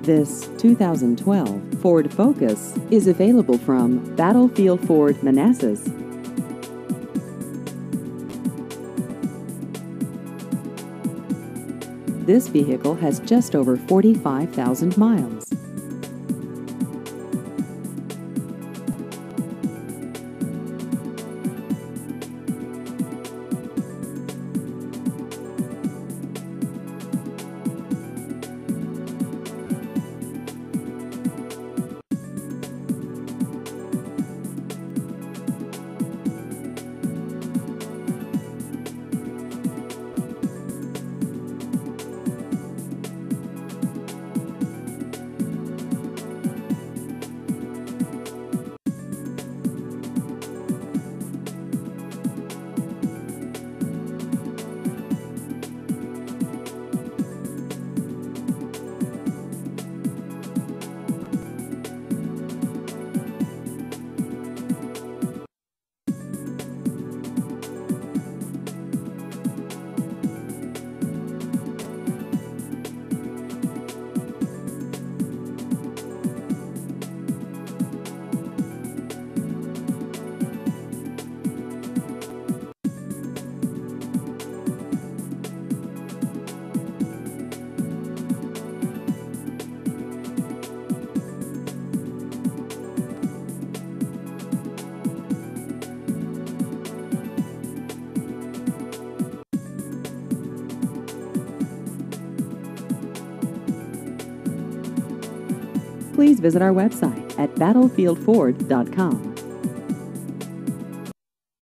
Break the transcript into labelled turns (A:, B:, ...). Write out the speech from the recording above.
A: This 2012 Ford Focus is available from Battlefield Ford Manassas. This vehicle has just over 45,000 miles. Please visit our website at battlefieldford.com.